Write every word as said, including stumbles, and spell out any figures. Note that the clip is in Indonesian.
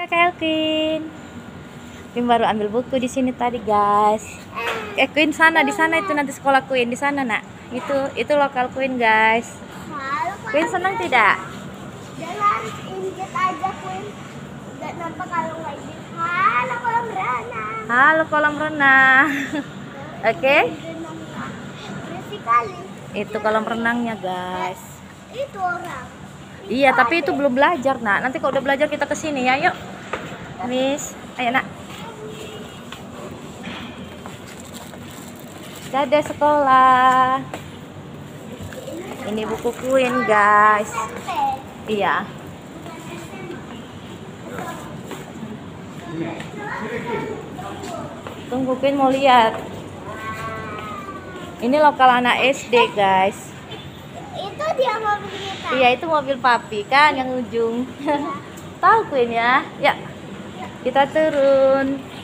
Hai Kak Queen. Queen baru ambil buku di sini tadi, guys. Eh, Queen sana, di sana itu nanti sekolah Queen di sana, Nak. Itu itu lokal Queen, guys. Queen senang tidak? Jangan injek aja, Queen. Gak nampak kalau nggak injek. Halo kolam renang. Halo kolam renang. Oke. Okay. Bersih kali. Itu kolam renangnya, guys. Itu orang. Iya, tapi itu belum belajar, Nak. Nanti kalau udah belajar kita ke sini ya, yuk. Miss, ayo, Nak. Dadah sekolah. Ini buku Queen, guys. Iya. Tunggu, Queen mau lihat. Ini lokal anak S D, guys. Itu dia mobil kita. Iya, itu mobil papi kan yang ujung. Tahu Queen ya? Ya. Kita turun.